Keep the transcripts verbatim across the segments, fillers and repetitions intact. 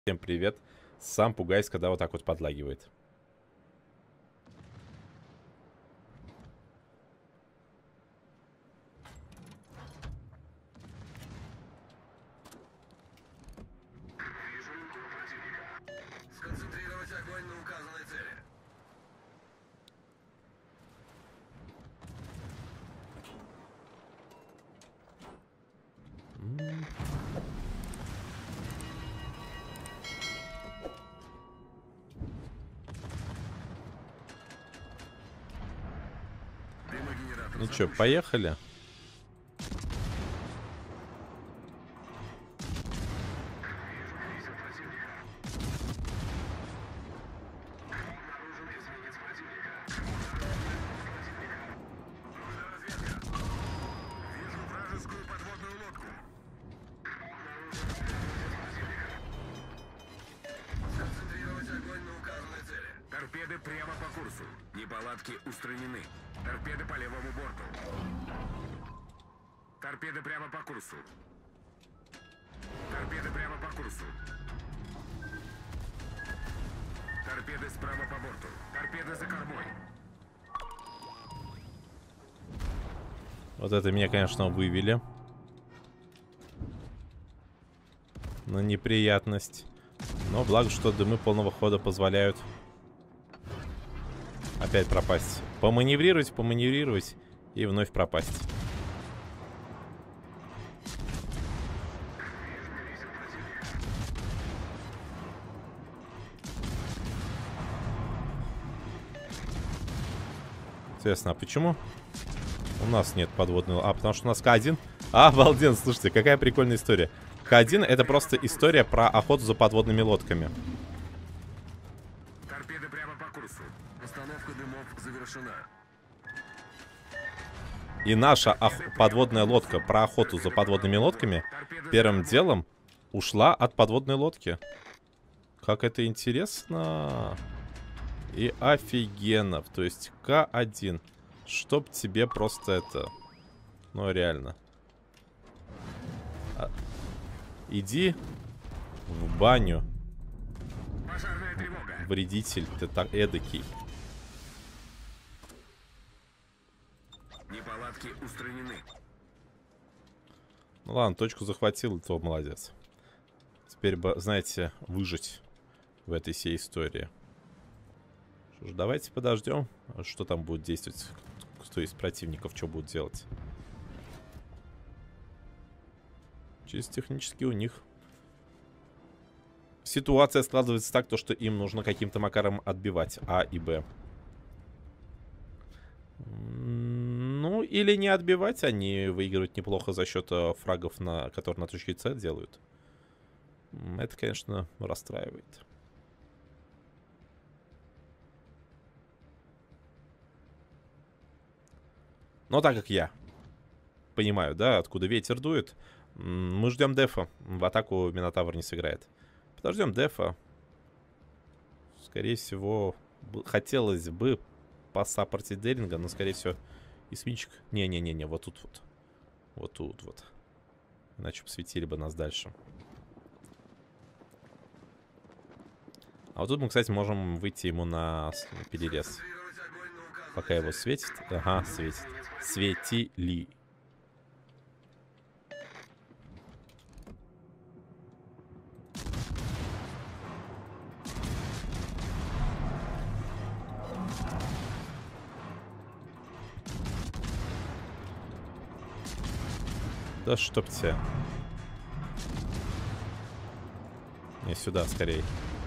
Всем привет. Сам пугаюсь, когда вот так вот подлагивает. Сконцентрировать огонь на указанной цели. Ну чё, поехали? Торпеды прямо по курсу. Неполадки устранены. Торпеды по левому борту. Торпеды прямо по курсу. Торпеды прямо по курсу. Торпеды справа по борту. Торпеды за кормой. Вот это меня, конечно, вывели на неприятность. Но благо, что дымы полного хода позволяют опять пропасть. Поманеврировать, поманеврировать и вновь пропасть. Интересно, а почему у нас нет подводного? А, потому что у нас К один. А, обалденно, слушайте, какая прикольная история. К один это просто история про охоту за подводными лодками. Торпеды прямо по курсу. Установка дымов завершена. И наша подводная лодка про охоту за подводными лодками первым делом ушла от подводной лодки. Как это интересно. И офигенно. То есть К один. Чтоб тебе просто это... Ну, реально. А... Иди в баню. Пожарная тревога. Вредитель, ты так эдакий. Неполадки устранены. Ну ладно, точку захватил, то молодец. Теперь бы, знаете, выжить в этой всей истории. Что ж, давайте подождем, что там будет действовать. Кто из противников что будет делать. Чисто технически у них ситуация складывается так, то, что им нужно каким-то макаром отбивать А и Б. Ну, или не отбивать, они выигрывают неплохо за счет фрагов, на, которые на точке С делают. Это, конечно, расстраивает. Но так как я понимаю, да, откуда ветер дует, мы ждем дефа. В атаку Минотавр не сыграет. Подождем дефа. Скорее всего, хотелось бы посаппортить Деринга, но, скорее всего, и свинчик. Не-не-не-не, вот тут вот. Вот тут вот. Иначе посветили бы нас дальше. А вот тут мы, кстати, можем выйти ему на перерез. Пока его светит. Ага, светит. Светили. Да чтоб тебя. Не, сюда скорее.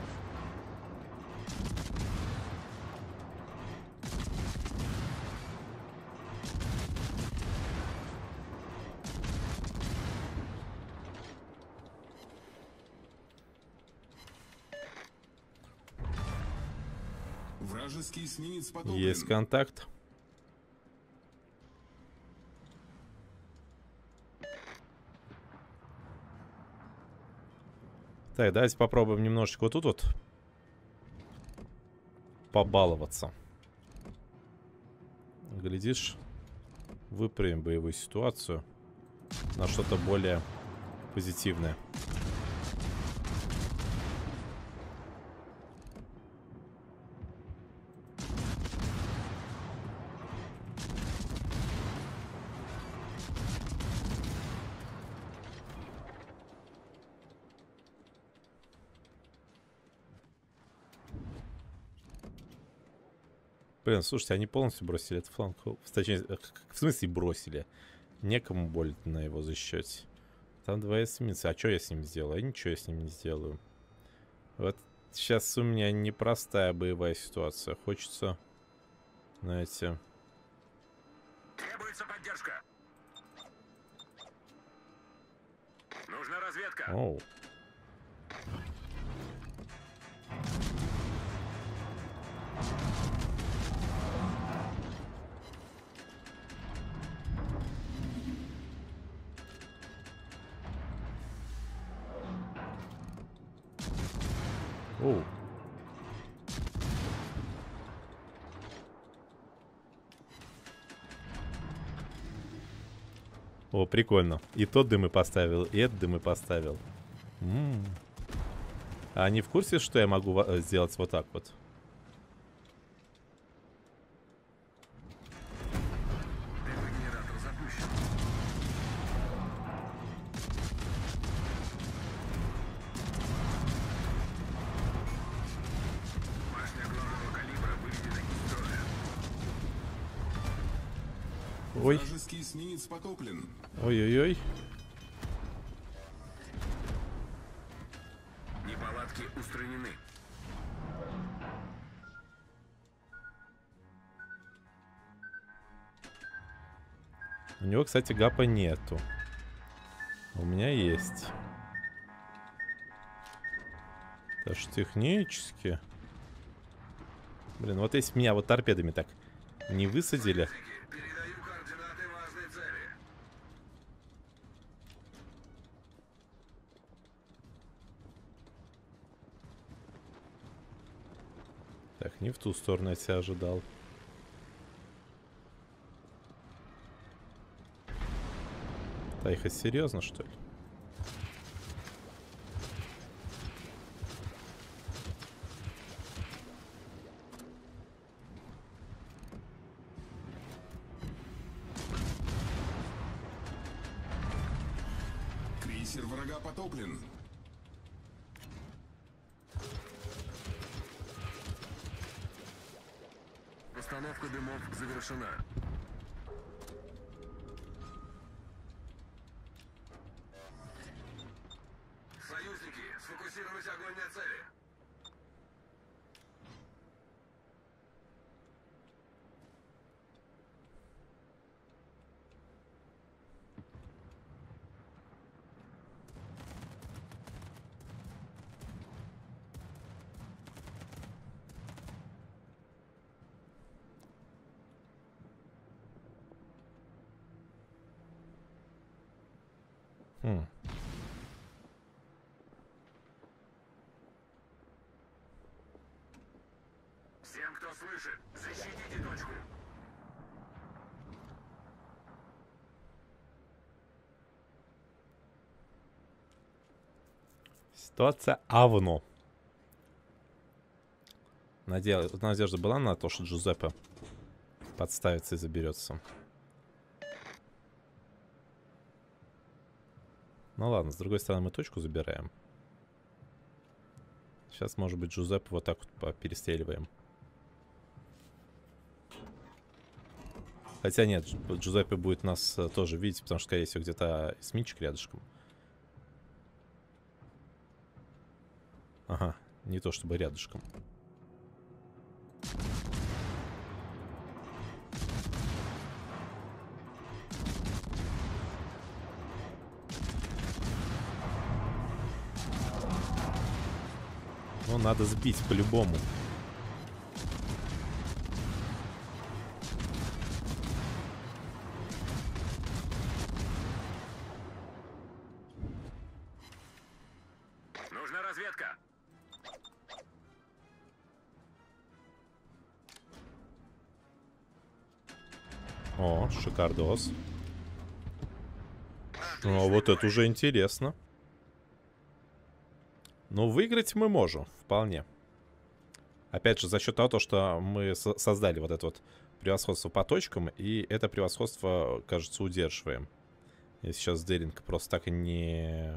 Вражеский эсминец потоплен. Есть контакт. Так, давайте попробуем немножечко вот тут вот побаловаться. Глядишь, выправим боевую ситуацию на что-то более позитивное. Блин, слушайте, они полностью бросили этот фланг. Точнее, в смысле бросили? Некому более на его защищать. Там два эсминца. А что я с ним сделаю? А ничего я с ним не сделаю. Вот сейчас у меня непростая боевая ситуация. Хочется, знаете... Требуется поддержка. Нужна разведка. Оу. Оу. О, прикольно. И тот дым и поставил, и этот дым и поставил. М-м. А они в курсе, что я могу сделать вот так вот? Генератор запущен. Башня главного калибра выведена из строя. Ой. Вражеский эсминец потоплен. Ой-ой-ой. Неполадки устранены. У него, кстати, гапа нету. У меня есть. Так что технически... Блин, вот если меня вот торпедами так не высадили... Передаю координаты важной цели. Так, не в ту сторону я себя ожидал. Тайха, серьезно, что ли? Крейсер врага потоплен. Установка дымов завершена. Союзники, сфокусировать огонь на цели. Хм. Всем, кто слышит, защитите точку. Ситуация авно. Наде... Надежда была на то, что Джузеппе подставится и заберется. Ну ладно, с другой стороны мы точку забираем. Сейчас, может быть, Джузеппе вот так вот перестреливаем. Хотя нет, Джузеппе будет нас тоже видеть, потому что, скорее всего, где-то эсминчик рядышком. Ага, не то чтобы рядышком. Ну, надо сбить по-любому. Нужна разведка. О, шикардос. Ну, вот это уже интересно. Ну, выиграть мы можем, вполне. Опять же, за счет того, что мы со создали вот это вот превосходство по точкам, и это превосходство, кажется, удерживаем. И сейчас Деринг просто так и не...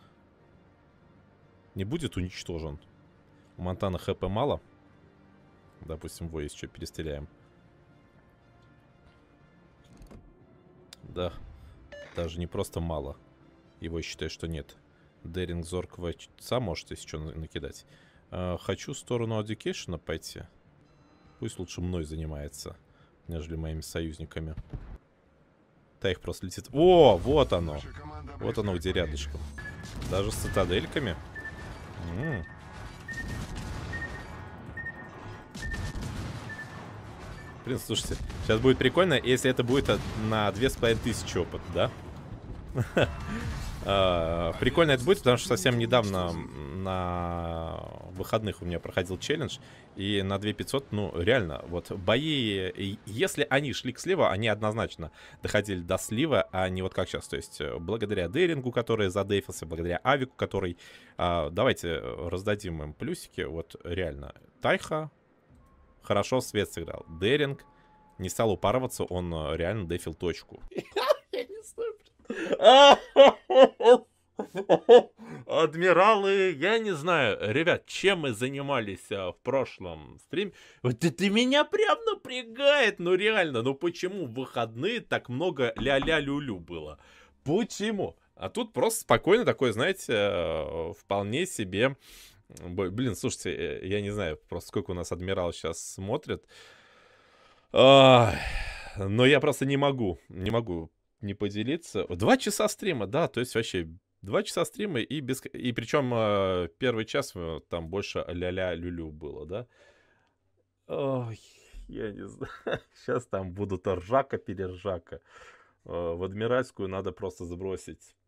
не будет уничтожен. У Монтана ХП мало. Допустим, его если что, перестреляем. Да. Даже не просто мало. Его считаю, что нет. Деринг зоркого сам может, если что, накидать. А, хочу в сторону Education пойти. Пусть лучше мной занимается, нежели моими союзниками. Та их просто летит. О, вот оно. Вот оно где рядышком. Даже с цитадельками. М-м. Блин, слушайте, сейчас будет прикольно, если это будет на две с половиной тысячи опыта, да? Прикольно это будет, потому что совсем недавно на выходных у меня проходил челлендж, и на две тысячи пятьсот, ну, реально, вот бои, если они шли к сливу, они однозначно доходили до слива, а не вот как сейчас, то есть благодаря Дерингу, который задейфился, благодаря Авику, который, давайте раздадим им плюсики, вот реально, Тайха хорошо в свет сыграл, Деринг не стал упарываться, он реально дефил точку. Я не знаю, адмиралы, я не знаю, ребят, чем мы занимались а, в прошлом стриме. Вот это меня прям напрягает, ну реально, ну почему в выходные так много ля-ля-лю-лю было? Почему? А тут просто спокойно такой, знаете, э, вполне себе... Блин, слушайте, я не знаю, просто сколько у нас адмирал сейчас смотрит. А, но я просто не могу, не могу не поделиться. Два часа стрима, да, то есть вообще два часа стрима и без... И причем э, первый час там больше ля-ля-лю-лю было, да? Ой, я не знаю. Сейчас там будут ржака-перержака. Э, в адмиральскую надо просто сбросить